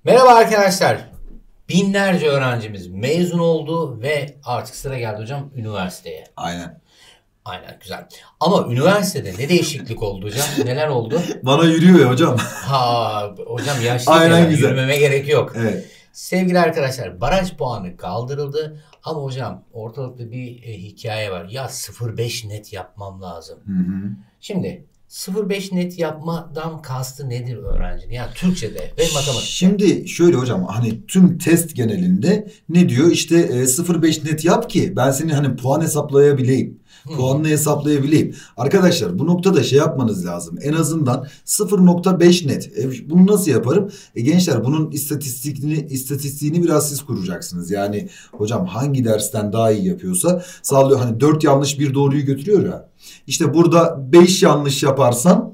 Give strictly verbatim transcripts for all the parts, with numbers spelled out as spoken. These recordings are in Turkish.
Merhaba arkadaşlar. Binlerce öğrencimiz mezun oldu ve artık sıra geldi hocam üniversiteye. Aynen. Aynen, güzel. Ama üniversitede ne değişiklik oldu hocam? Neler oldu? Bana yürüyor ya hocam. Ha hocam yaşlı Aynen, güzel. Yürümeme gerek yok. Evet. Sevgili arkadaşlar, baraj puanı kaldırıldı. Ama hocam ortalıkta bir e, hikaye var. Ya sıfır virgül beş net yapmam lazım. Hı hı. Şimdi sıfır virgül beş net yapmadan kastı nedir öğrencinin? Yani Türkçe'de ve matematikte. Şimdi şöyle hocam, hani tüm test genelinde ne diyor? İşte e, sıfır virgül beş net yap ki ben senin hani puan hesaplayabileyim. Hmm. Puanını hesaplayabileyim. Arkadaşlar bu noktada şey yapmanız lazım. En azından sıfır virgül beş net. E, bunu nasıl yaparım? E, gençler bunun istatistiğini istatistiğini biraz siz kuracaksınız. Yani hocam hangi dersten daha iyi yapıyorsa sağlıyor. Hani dört yanlış bir doğruyu götürüyor ya. İşte burada beş yanlış yaparsan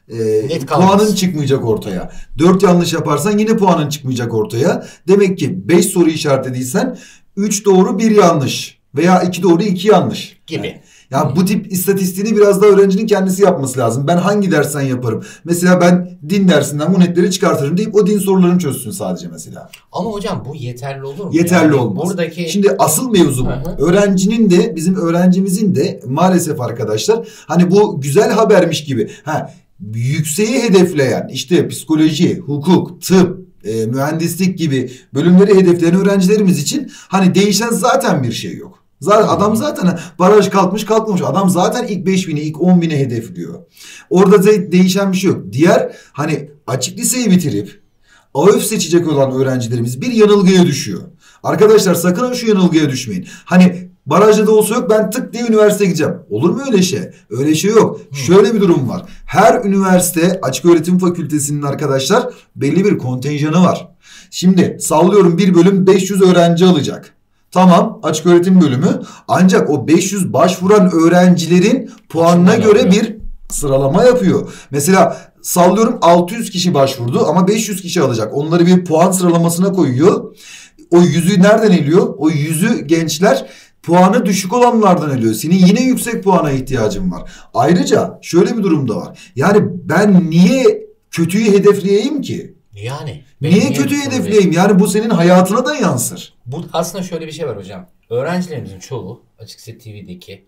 e, puanın çıkmayacak ortaya. dört yanlış yaparsan yine puanın çıkmayacak ortaya. Demek ki beş soru işaretlediysen üç doğru bir yanlış veya iki doğru iki yanlış gibi. Yani, ya hmm. bu tip istatistiğini biraz da öğrencinin kendisi yapması lazım. Ben hangi dersten yaparım? Mesela ben din dersinden bu netleri çıkartırım deyip o din sorularını çözsün sadece mesela. Ama hocam bu yeterli olur mu? Yeterli yani olmaz. Buradaki... Şimdi asıl mevzu bu. Hı-hı. Öğrencinin de bizim öğrencimizin de maalesef arkadaşlar hani bu güzel habermiş gibi. Ha, yükseği hedefleyen işte psikoloji, hukuk, tıp, e, mühendislik gibi bölümleri hedefleyen öğrencilerimiz için hani değişen zaten bir şey yok. Zaten, adam zaten baraj kalkmış kalkmamış. Adam zaten ilk beş bini ilk on bini hedefliyor. Orada de, değişen bir şey yok. Diğer hani açık liseyi bitirip A Ö F seçecek olan öğrencilerimiz bir yanılgıya düşüyor. Arkadaşlar sakın şu yanılgıya düşmeyin. Hani barajda da olsa yok ben tık diye üniversiteye gideceğim. Olur mu öyle şey? Öyle şey yok. Hmm. Şöyle bir durum var. Her üniversite açık öğretim fakültesinin arkadaşlar belli bir kontenjanı var. Şimdi sallıyorum bir bölüm beş yüz öğrenci alacak. Tamam, açık öğretim bölümü, ancak o beş yüz başvuran öğrencilerin puanına göre alıyor. Bir sıralama yapıyor. Mesela sallıyorum altı yüz kişi başvurdu ama beş yüz kişi alacak. Onları bir puan sıralamasına koyuyor. O yüzü nereden eliyor? O yüzü gençler puanı düşük olanlardan eliyor. Senin yine yüksek puana ihtiyacın var. Ayrıca şöyle bir durum da var. Yani ben niye kötüyü hedefleyeyim ki? Yani. Niye kötü hedefleyeyim? Yani bu senin hayatına da yansır. Bu aslında şöyle bir şey var hocam. Öğrencilerimizin çoğu Açıkse T V'deki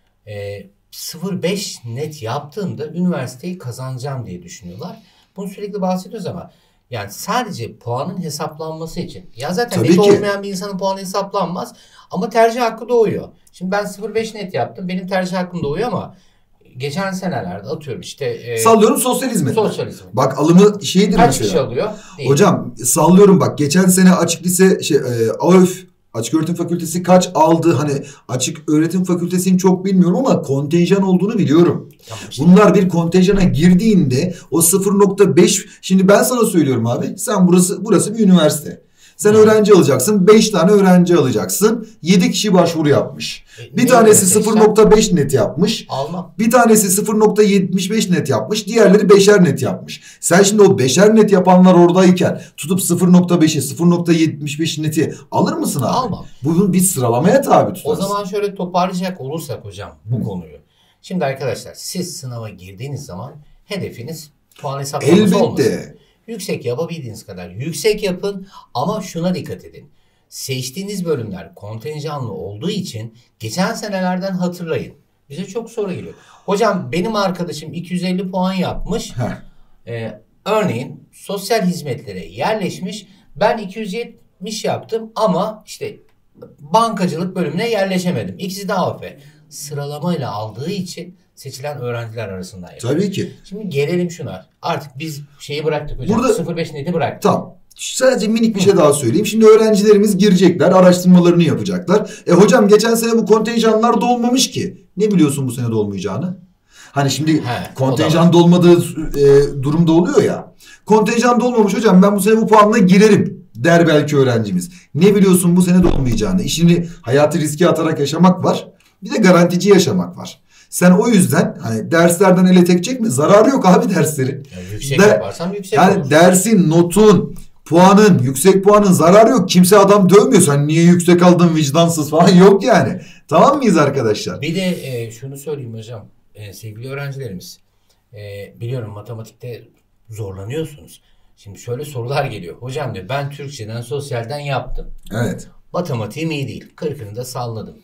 e, sıfır virgül beş net yaptığında üniversiteyi kazanacağım diye düşünüyorlar. Bunu sürekli bahsediyoruz ama yani sadece puanın hesaplanması için. Ya zaten Tabii net ki. olmayan bir insanın puanı hesaplanmaz ama tercih hakkı doğuyor. Şimdi ben sıfır virgül beş net yaptım. Benim tercih hakkım doğuyor ama geçen senelerde atıyorum işte... E, sallıyorum sosyal hizmetler. Sosyal hizmetler. Bak alımı şeydir kaç mesela. kişi alıyor? Değil. Hocam sallıyorum bak geçen sene açık lise şey, e, A Ö F Açık Öğretim Fakültesi kaç aldı? Hani Açık Öğretim Fakültesini çok bilmiyorum ama kontenjan olduğunu biliyorum. Tamam işte. Bunlar bir kontenjana girdiğinde o sıfır virgül beş şimdi ben sana söylüyorum abi. Sen burası burası bir üniversite. Sen hmm. öğrenci alacaksın. beş tane öğrenci alacaksın. yedi kişi başvuru yapmış. E, bir tanesi sıfır virgül beş net yapmış. Almam. Bir tanesi sıfır virgül yetmiş beş net yapmış. Diğerleri beşer net yapmış. Sen şimdi o beşer net yapanlar oradayken tutup sıfır virgül beşi sıfır virgül yetmiş beş neti alır mısın abi? Almam. Bunun bir sıralamaya tabi tutarsın. O zaman şöyle toparlayacak olursak hocam bu hmm. konuyu. Şimdi arkadaşlar siz sınava girdiğiniz zaman hedefiniz puan hesaplaması olmasın. Elbette. Yüksek yapabildiğiniz kadar yüksek yapın ama şuna dikkat edin. Seçtiğiniz bölümler kontenjanlı olduğu için geçen senelerden hatırlayın. Bize çok soru geliyor. Hocam benim arkadaşım iki yüz elli puan yapmış. Ee, örneğin sosyal hizmetlere yerleşmiş. Ben iki yüz yetmiş yaptım ama işte bankacılık bölümüne yerleşemedim. İkisi de A Ö F. Sıralamayla aldığı için seçilen öğrenciler arasında. Tabii ki. Şimdi gelelim şuna. Artık biz şeyi bıraktık hocam. Burada, sıfır virgül beş neti bıraktık. Tamam. Sadece minik bir şey daha söyleyeyim. Şimdi öğrencilerimiz girecekler, araştırmalarını yapacaklar. E hocam geçen sene bu kontenjanlar dolmamış ki. Ne biliyorsun bu sene dolmayacağını? Hani şimdi He, kontenjan dolmadığı e, durumda oluyor ya. Kontenjan dolmamış hocam ben bu sene bu puanla girerim der belki öğrencimiz. Ne biliyorsun bu sene dolmayacağını? İşini hayatı riske atarak yaşamak var. Bir de garantici yaşamak var. Sen o yüzden hani derslerden ele tek çekme. Zararı yok abi derslerin. Yani yüksek De, yaparsam yüksek yani olur. Dersin, notun, puanın, yüksek puanın zararı yok. Kimse adam dövmüyor. Sen niye yüksek aldın vicdansız falan yok yani. Tamam mıyız arkadaşlar? Bir de e, şunu söyleyeyim hocam. E, sevgili öğrencilerimiz. E, biliyorum matematikte zorlanıyorsunuz. Şimdi şöyle sorular geliyor. Hocam diyor ben Türkçeden, sosyalden yaptım. Evet. Matematiğim iyi değil. kırkını da salladım.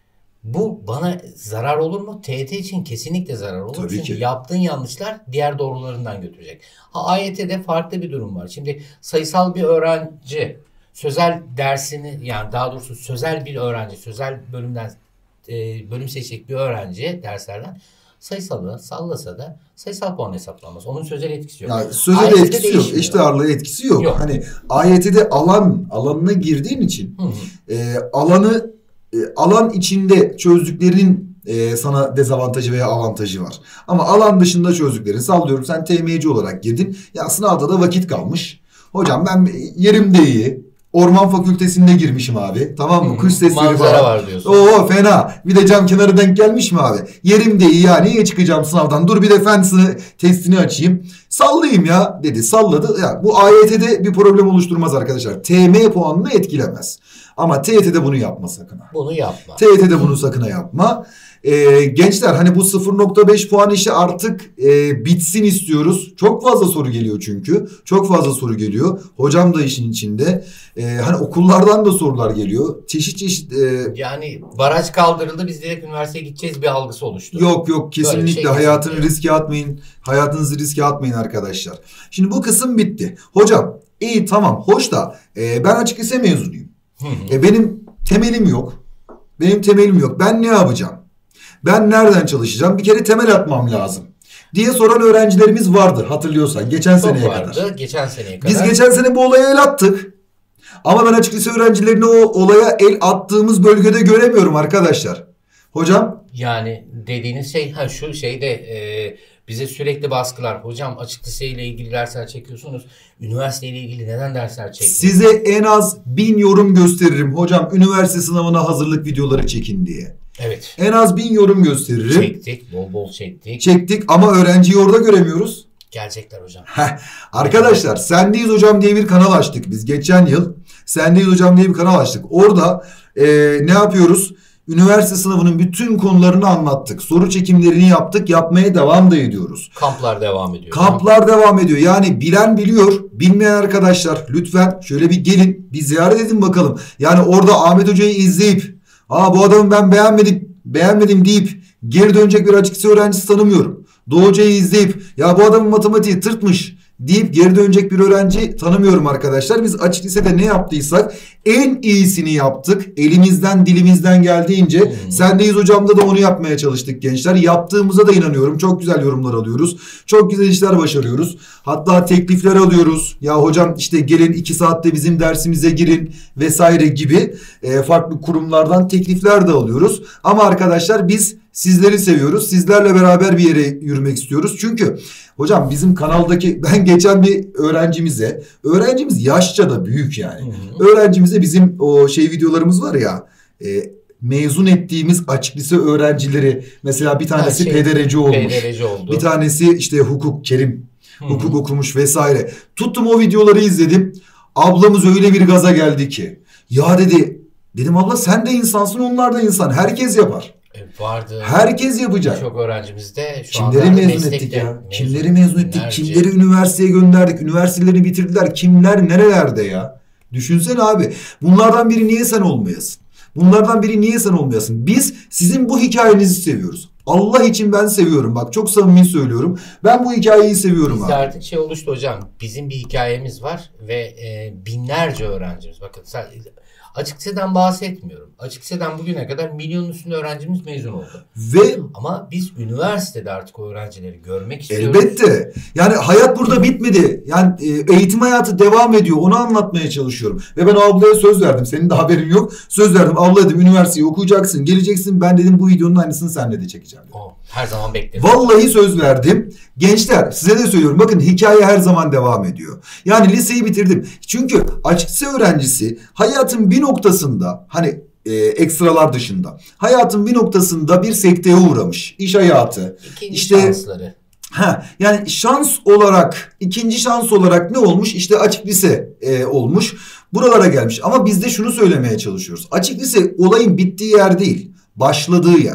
Bu bana zarar olur mu? T Y T için kesinlikle zarar olur. Tabii Çünkü ki. yaptığın yanlışlar diğer doğrularından götürecek. Ha, A Y T'de farklı bir durum var. Şimdi sayısal bir öğrenci sözel dersini, yani daha doğrusu sözel bir öğrenci, sözel bölümden e, bölüm seçecek bir öğrenci derslerden sayısalı sallasa da sayısal puan hesaplanmaz. Onun sözel etkisi yok. Yani sözel etkisi yok. değişmiyor. Eşit ağırlığı etkisi yok. Yok. Hani A Y T'de alan alanına girdiğin için Hı hı. e, alanı e, alan içinde çözdüklerin e, sana dezavantajı veya avantajı var. Ama alan dışında çözdüklerini sallıyorum. Sen T M C olarak girdin. Ya sınavda da vakit kalmış. Hocam ben yerim de iyi. Orman fakültesinde girmişim abi. Tamam mı? Hı, Kuş sesleri manzara falan. var diyorsun. Oo fena. Bir de cam kenarı denk gelmiş mi abi? Yerim de iyi ya. Niye çıkacağım sınavdan? Dur bir de fen sını, testini açayım. Sallayayım ya dedi. Salladı. Ya, bu A Y T'de bir problem oluşturmaz arkadaşlar. T M puanını etkilemez. Ama T Y T'de bunu yapma sakın ha. Bunu yapma. T Y T'de bunu sakın ha yapma. Ee, gençler hani bu sıfır nokta beş puan işi artık e, bitsin istiyoruz. Çok fazla soru geliyor çünkü. Çok fazla soru geliyor. Hocam da işin içinde. Ee, hani okullardan da sorular geliyor. Çeşit çeşit. E, Yani baraj kaldırıldı, biz direkt üniversiteye gideceğiz bir algısı oluştu. yok yok kesinlikle şey hayatını kesinlikle. riske atmayın. Hayatınızı riske atmayın arkadaşlar. Şimdi bu kısım bitti. Hocam iyi tamam hoş da e, ben açık lise mezunuyum. Hı hı. E, benim temelim yok. Benim temelim yok. Ben ne yapacağım? Ben nereden çalışacağım? Bir kere temel atmam lazım diye soran öğrencilerimiz vardır hatırlıyorsan geçen Çok seneye vardı, kadar. geçen seneye kadar. Biz geçen sene bu olaya el attık. Ama ben açık lise öğrencilerini o olaya el attığımız bölgede göremiyorum arkadaşlar. Hocam? Yani dediğiniz şey ha şu şeyde e, bize sürekli baskılar. Hocam açık liseyle ilgili dersler çekiyorsunuz. Üniversiteyle ilgili neden dersler çekiyorsunuz? Size en az bin yorum gösteririm. Hocam üniversite sınavına hazırlık videoları çekin diye. Evet. En az bin yorum gösteririm. Çektik, bol bol çektik. Çektik ama öğrenciyi orada göremiyoruz. Gelecekler hocam. Heh, arkadaşlar Sendeyiz Hocam diye bir kanal açtık biz geçen yıl. Sendeyiz Hocam diye bir kanal açtık. Orada e, ne yapıyoruz? Üniversite sınavının bütün konularını anlattık. Soru çekimlerini yaptık. Yapmaya devam da ediyoruz. Kamplar devam ediyor. Kamplar devam ediyor. Yani bilen biliyor. Bilmeyen arkadaşlar lütfen şöyle bir gelin. Bir ziyaret edin bakalım. Yani orada Ahmet Hoca'yı izleyip aa bu adamı ben beğenmedim, beğenmedim deyip geri dönecek bir açık lise öğrencisi tanımıyorum. Doğu Hoca'yı izleyip ya bu adamın matematiği tırtmış deyip geri dönecek bir öğrenci tanımıyorum arkadaşlar. Biz açık lisede ne yaptıysak en iyisini yaptık. Elimizden dilimizden geldiğince hmm. Sendeyiz Hocam'da da onu yapmaya çalıştık gençler. Yaptığımıza da inanıyorum. Çok güzel yorumlar alıyoruz. Çok güzel işler başarıyoruz. Hatta teklifler alıyoruz. Ya hocam işte gelin iki saatte bizim dersimize girin vesaire gibi e, farklı kurumlardan teklifler de alıyoruz. Ama arkadaşlar biz sizleri seviyoruz. Sizlerle beraber bir yere yürümek istiyoruz. Çünkü hocam bizim kanaldaki ben geçen bir öğrencimize, öğrencimiz yaşça da büyük yani. Hı hı. Öğrencimize bizim o şey videolarımız var ya, e, mezun ettiğimiz açık lise öğrencileri mesela bir tanesi şey, pedereci olmuş. Pedereci oldu. Bir tanesi işte hukuk, Kerim hı hı. hukuk okumuş vesaire. Tuttum o videoları izledim. Ablamız öyle bir gaza geldi ki. Ya dedi, dedim abla sen de insansın onlar da insan. Herkes yapar. Vardı. Herkes yapacak. Çok öğrencimiz de şu kimleri anda mezun ettik ya? Mezun, kimleri mezun ettik? Binlerce. Kimleri üniversiteye gönderdik? Üniversitelerini bitirdiler. Kimler nerelerde ya? Düşünsene abi. Bunlardan biri niye sen olmayasın? Bunlardan biri niye sen olmayasın? Biz sizin bu hikayenizi seviyoruz. Allah için ben seviyorum. Bak çok samimi söylüyorum. Ben bu hikayeyi seviyorum Bizde abi. artık şey oluştu hocam. Bizim bir hikayemiz var ve e, binlerce öğrencimiz. Bakın açık liseden bahsetmiyorum. Açık liseden bugüne kadar milyonun üstünde öğrencimiz mezun oldu. Ve ama biz üniversitede artık o öğrencileri görmek istiyoruz. Elbette. Yani hayat burada bitmedi. Yani eğitim hayatı devam ediyor. Onu anlatmaya çalışıyorum. Ve ben ablaya söz verdim. Senin de haberin yok. Söz verdim. Abla dedim üniversiteyi okuyacaksın. Geleceksin. Ben dedim bu videonun aynısını seninle de çekeceğim. Dedim. Oh, her zaman beklerim. Vallahi söz verdim. Gençler size de söylüyorum. Bakın hikaye her zaman devam ediyor. Yani liseyi bitirdim. Çünkü açık lise öğrencisi hayatın bir noktasında hani e, ekstralar dışında hayatın bir noktasında bir sekteye uğramış. İş hayatı. İkinci işte, şansları. Ha, yani şans olarak ikinci şans olarak ne olmuş? İşte açık lise e, olmuş. Buralara gelmiş. Ama biz de şunu söylemeye çalışıyoruz. Açık lise olayın bittiği yer değil. Başladığı yer.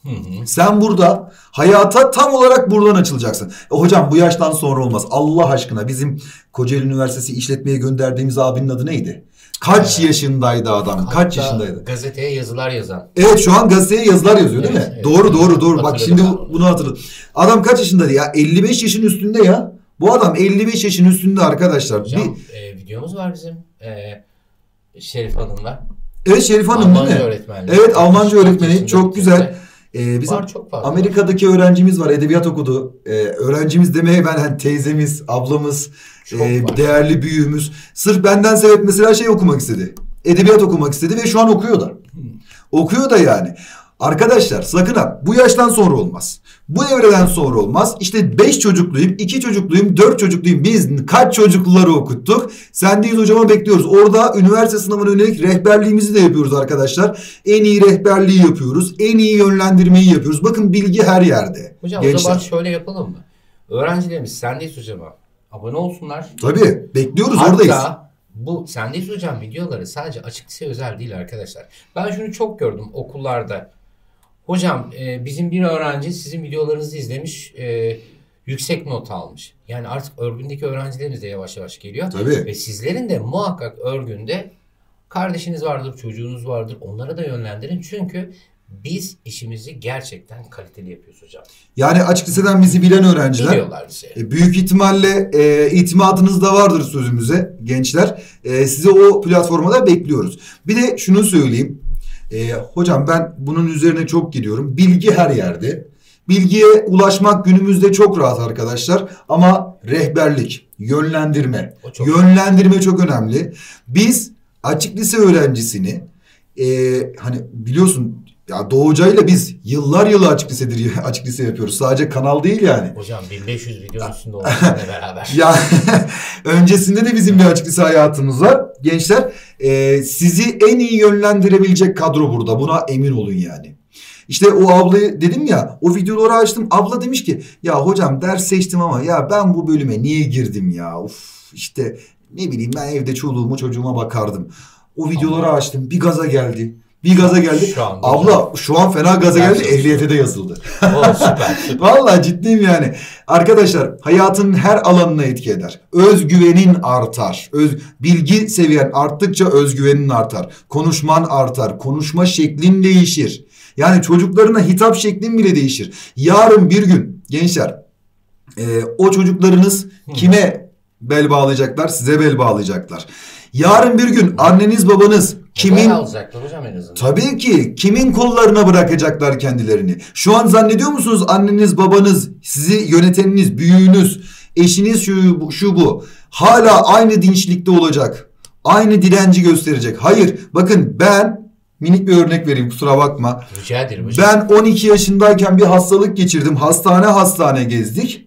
Hı hı. Sen burada hayata tam olarak buradan açılacaksın. E, hocam bu yaştan sonra olmaz. Allah aşkına bizim Kocaeli Üniversitesi işletmeye gönderdiğimiz abinin adı neydi? Kaç evet. yaşındaydı adam? Hatta Kaç yaşındaydı? Gazeteye yazılar yazan. Evet, şu an gazeteye yazılar yazıyor değil evet, mi? Evet. Doğru doğru doğru. Bak şimdi bunu hatırladım. Adam kaç yaşındaydı ya? elli beş yaşın üstünde ya. Bu adam elli beş yaşın üstünde arkadaşlar. Hocam bir... e, videomuz var bizim. E, Şerif Hanım'la. Evet, Şerif Hanım Almanca değil mi? öğretmenliği. Evet, Almanca öğretmeni. Çok güzel. Ee, bizim var, çok Amerika'daki var. öğrencimiz var. Edebiyat okudu. Ee, öğrencimiz demeye ben hani teyzemiz, ablamız, e, değerli büyüğümüz. Sırf benden sebep mesela şey okumak istedi. Edebiyat okumak istedi ve şu an okuyor da. Hmm. Okuyor da yani. Arkadaşlar sakın ha, bu yaştan sonra olmaz. Bu evreden sonra olmaz. İşte beş çocukluyum, iki çocukluyum, dört çocukluyum. Biz kaç çocukları okuttuk? Sendeyiz hocama bekliyoruz. Orada üniversite sınavına yönelik rehberliğimizi de yapıyoruz arkadaşlar. En iyi rehberliği yapıyoruz. En iyi yönlendirmeyi yapıyoruz. Bakın bilgi her yerde. Hocam gençler. O zaman şöyle yapalım mı? Öğrencilerimiz Sendeyiz hocama abone olsunlar. Tabii bekliyoruz, hatta, oradayız. Bu Sendeyiz hocam videoları sadece açık lise özel değil arkadaşlar. Ben şunu çok gördüm okullarda. Hocam e, bizim bir öğrenci sizin videolarınızı izlemiş, e, yüksek not almış. Yani artık örgündeki öğrencilerimiz de yavaş yavaş geliyor. Tabii. Ve sizlerin de muhakkak örgünde kardeşiniz vardır, çocuğunuz vardır. Onlara da yönlendirin. Çünkü biz işimizi gerçekten kaliteli yapıyoruz hocam. Yani açık liseden bizi bilen öğrenciler. Biliyorlar bizi. E, büyük ihtimalle e, itimadınız da vardır sözümüze gençler. E, sizi o platformada bekliyoruz. Bir de şunu söyleyeyim. Ee, hocam ben bunun üzerine çok gidiyorum. Bilgi her yerde. Bilgiye ulaşmak günümüzde çok rahat arkadaşlar. Ama rehberlik, yönlendirme. Çok yönlendirme önemli. Çok önemli. Biz açık lise öğrencisini e, hani biliyorsun ya Doğu Hoca'yla biz yıllar yılı açık lisedir açık lise yapıyoruz. Sadece kanal değil yani. Hocam bin beş yüz videonun üstünde olmakla beraber. Ya öncesinde de bizim bir açık lise hayatımız var. Gençler e, sizi en iyi yönlendirebilecek kadro burada. Buna emin olun yani. İşte o ablayı dedim ya, o videoları açtım. Abla demiş ki ya hocam ders seçtim ama ya ben bu bölüme niye girdim ya? Uf işte ne bileyim ben evde çoluğuma çocuğuma bakardım. O videoları ama açtım, bir gaza geldi. Bir gaza geldi. Şu abla hocam. Şu an fena gaza geldi. Gerçekten. Ehliyete de yazıldı. Oo, süper, süper. Vallahi ciddiyim yani. Arkadaşlar hayatın her alanına etki eder. Özgüvenin artar. Öz, bilgi seviyen arttıkça özgüvenin artar. Konuşman artar. Konuşma şeklin değişir. Yani çocuklarına hitap şeklin bile değişir. Yarın bir gün gençler e, o çocuklarınız Hı. kime bel bağlayacaklar? Size bel bağlayacaklar. Yarın bir gün anneniz babanız kimin alacaklar hocam en azından. Tabii ki kimin kollarına bırakacaklar kendilerini. Şu an zannediyor musunuz anneniz babanız sizi yöneteniniz büyüğünüz eşiniz şu, şu bu hala aynı dinçlikte olacak, aynı direnci gösterecek? Hayır, bakın ben minik bir örnek vereyim, kusura bakma. Rica ederim hocam. Ben on iki yaşındayken bir hastalık geçirdim, hastane hastane gezdik.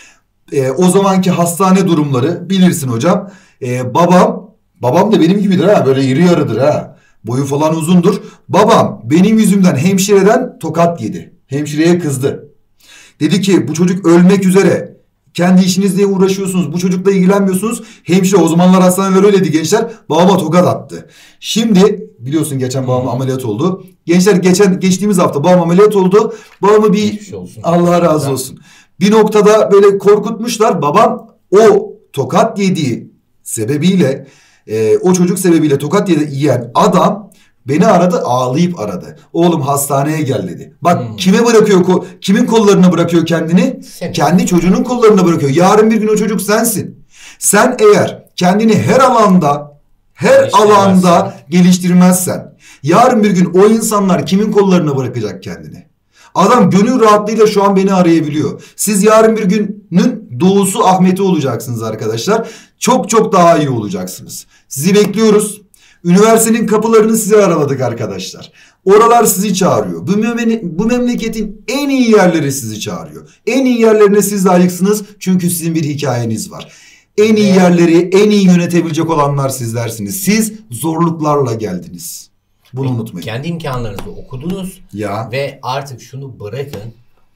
Ee, o zamanki hastane durumları bilirsin hocam. Ee, babam Babam da benim gibidir ha, böyle iri yarıdır ha. Boyu falan uzundur. Babam benim yüzümden hemşireden tokat yedi. Hemşireye kızdı. Dedi ki bu çocuk ölmek üzere. Kendi işinizle uğraşıyorsunuz. Bu çocukla ilgilenmiyorsunuz. Hemşire, o zamanlar hastaneler öyleydi gençler. Babama tokat attı. Şimdi biliyorsun geçen babam ameliyat oldu. Gençler geçen geçtiğimiz hafta babam ameliyat oldu. Babamı bir Allah razı olsun. Bir noktada böyle korkutmuşlar. Babam o tokat yediği sebebiyle Ee, o çocuk sebebiyle tokat yiyen adam beni aradı, ağlayıp aradı. Oğlum hastaneye gel dedi. Bak hmm. kime bırakıyor, kimin kollarına bırakıyor kendini? Sen. Kendi çocuğunun kollarına bırakıyor. Yarın bir gün o çocuk sensin. Sen eğer kendini her alanda, her alanda geliştirmezsen, yarın bir gün o insanlar kimin kollarına bırakacak kendini? Adam gönül rahatlığıyla şu an beni arayabiliyor. Siz yarın bir günün Doğusu Ahmet'i olacaksınız arkadaşlar. Çok çok daha iyi olacaksınız. Sizi bekliyoruz. Üniversitenin kapılarını size araladık arkadaşlar. Oralar sizi çağırıyor. Bu, memle- bu memleketin en iyi yerleri sizi çağırıyor. En iyi yerlerine siz layıksınız. Çünkü sizin bir hikayeniz var. En iyi yerleri en iyi yönetebilecek olanlar sizlersiniz. Siz zorluklarla geldiniz. Bunu ve unutmayın. Kendi imkanlarınızla okudunuz. Ya. Ve artık şunu bırakın.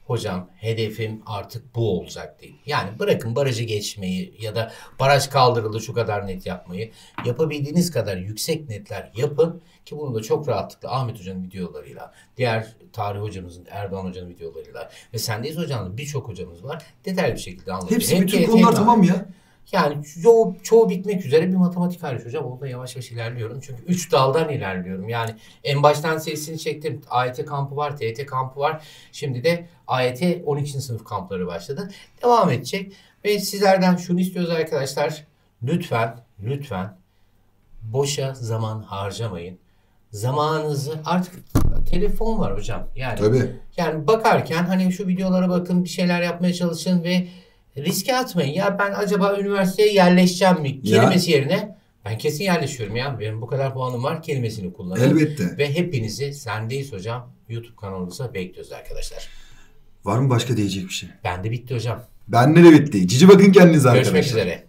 hocam hedefim artık bu olacak değil. Yani bırakın barajı geçmeyi ya da baraj kaldırıldı şu kadar net yapmayı. Yapabildiğiniz kadar yüksek netler yapın ki bunu da çok rahatlıkla Ahmet Hoca'nın videolarıyla, diğer tarih hocamızın, Erdoğan Hoca'nın videolarıyla ve Sendeyiz Hoca'nın birçok hocamız var. Detaylı bir şekilde anlatıyor. Hepsi Hem bütün T T konular hem tamam ya. Yani çoğu, çoğu bitmek üzere bir matematik hariç hocam. Orada yavaş yavaş ilerliyorum. Çünkü üç daldan ilerliyorum. Yani en baştan serisini çektim. A Y T kampı var, T Y T kampı var. Şimdi de A Y T on ikinci sınıf kampları başladı. Devam edecek. Ve sizlerden şunu istiyoruz arkadaşlar. Lütfen, lütfen boşa zaman harcamayın. Zamanınızı artık telefon var hocam. Yani, Tabii. yani bakarken hani şu videolara bakın, bir şeyler yapmaya çalışın ve riske atmayın. Ya ben acaba üniversiteye yerleşeceğim mi kelimesi ya. Yerine ben kesin yerleşiyorum ya. Benim bu kadar puanım var kelimesini kullanın. Elbette. Ve hepinizi Sendeyiz Hocam YouTube kanalımıza bekliyoruz arkadaşlar. Var mı başka diyecek bir şey? Bende bitti hocam. Bende de bitti. Cici bakın kendinize arkadaşlar. Görüşmek üzere.